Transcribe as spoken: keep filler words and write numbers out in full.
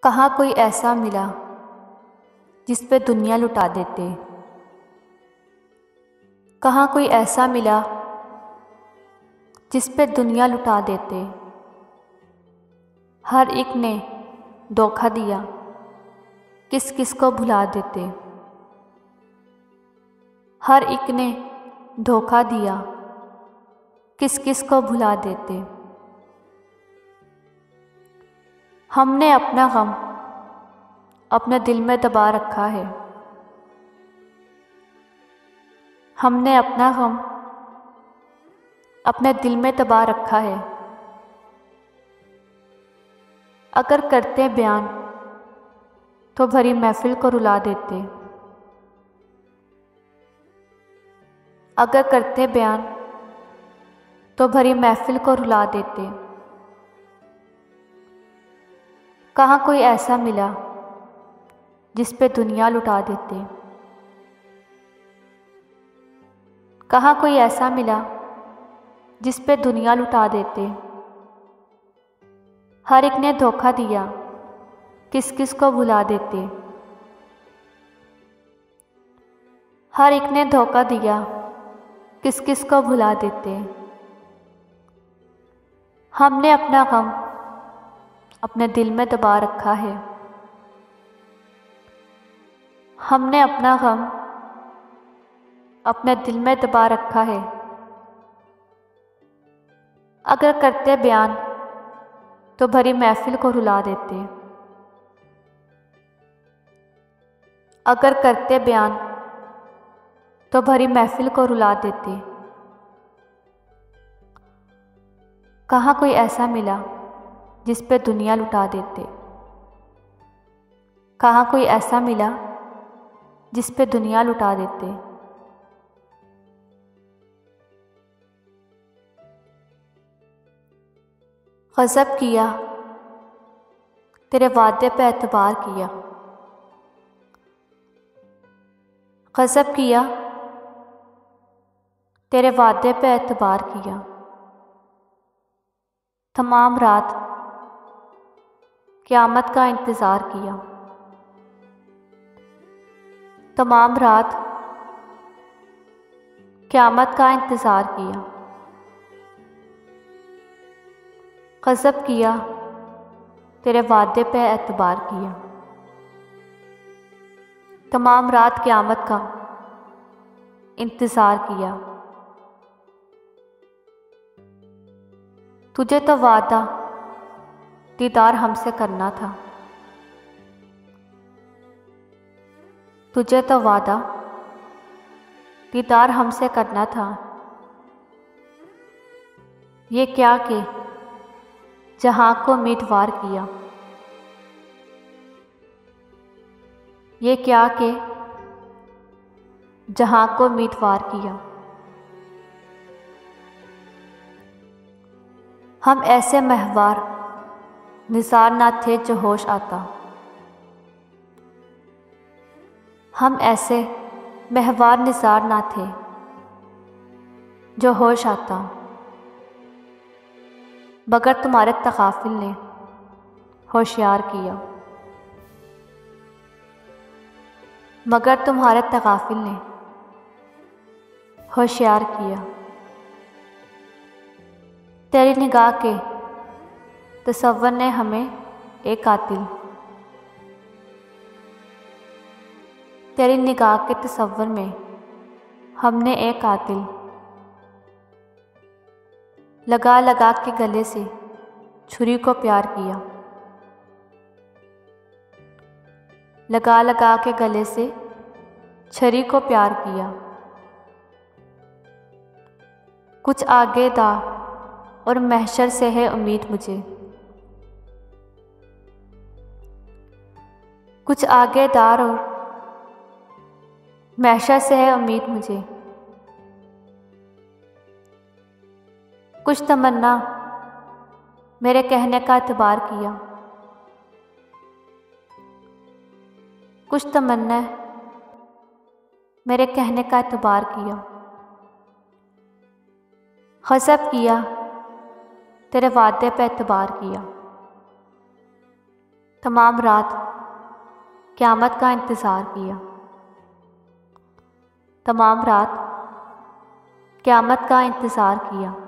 कहाँ कोई ऐसा मिला जिस पे दुनिया लुटा देते। कहाँ कोई ऐसा मिला जिस पे दुनिया लुटा देते। हर एक ने धोखा दिया, किस किस को भुला देते। हर एक ने धोखा दिया, किस किस को भुला देते। हमने अपना गम अपने दिल में दबा रखा है। हमने अपना गम अपने दिल में दबा रखा है। अगर करते बयान तो भरी महफिल को रुला देते। अगर करते बयान तो भरी महफिल को रुला देते। कहाँ कोई ऐसा मिला जिस पे दुनिया लुटा देते। कहाँ कोई ऐसा मिला जिस पे दुनिया लुटा देते। हर एक ने धोखा दिया, किस किस को भुला देते। हर एक ने धोखा दिया, किस किस को भुला देते। हमने अपना गम अपने दिल में दबा रखा है। हमने अपना गम अपने दिल में दबा रखा है। अगर करते बयान तो भरी महफिल को रुला देते। अगर करते बयान तो भरी महफिल को रुला देते। कहाँ कोई ऐसा मिला जिस पे दुनिया लुटा देते। कहाँ कोई ऐसा मिला जिस पे दुनिया लुटा देते। गज़ब किया, तेरे वादे पे एतबार किया। गज़ब किया, तेरे वादे पे एतबार किया। तमाम रात क़यामत का इंतज़ार किया। तमाम रात क़यामत का इंतज़ार किया। गज़ब किया, तेरे वादे पे एतबार किया। तमाम रात क़यामत का इंतज़ार किया। तुझे तो वादा दीदार हमसे करना था। तुझे तो वादा दीदार हमसे करना था। ये क्या कि जहां को उम्मीदवार किया। ये क्या कि जहां को उम्मीदवार किया। हम ऐसे महवार निसार ना थे जो होश आता। हम ऐसे महवार निसार ना थे जो होश आता। मगर तुम्हारे तगाफिल ने होशियार किया। मगर तुम्हारे तगाफिल ने होशियार किया। तेरी निगाह के तसव्वुर ने हमें एक कातिल। तेरी निगाह के तसव्वुर में हमने एक कातिल। लगा लगा के गले से छुरी को प्यार किया। लगा लगा के गले से छुरी को प्यार किया। कुछ आगे दा और महशर से है उम्मीद मुझे। कुछ आगे दार और महशर से है उम्मीद मुझे। कुछ तमन्ना मेरे कहने का एतबार किया। कुछ तमन्ना मेरे कहने का एतबार किया। गज़ब किया, तेरे वादे पे एतबार किया। तमाम रात क़यामत का इंतज़ार किया। तमाम रात क़यामत का इंतज़ार किया।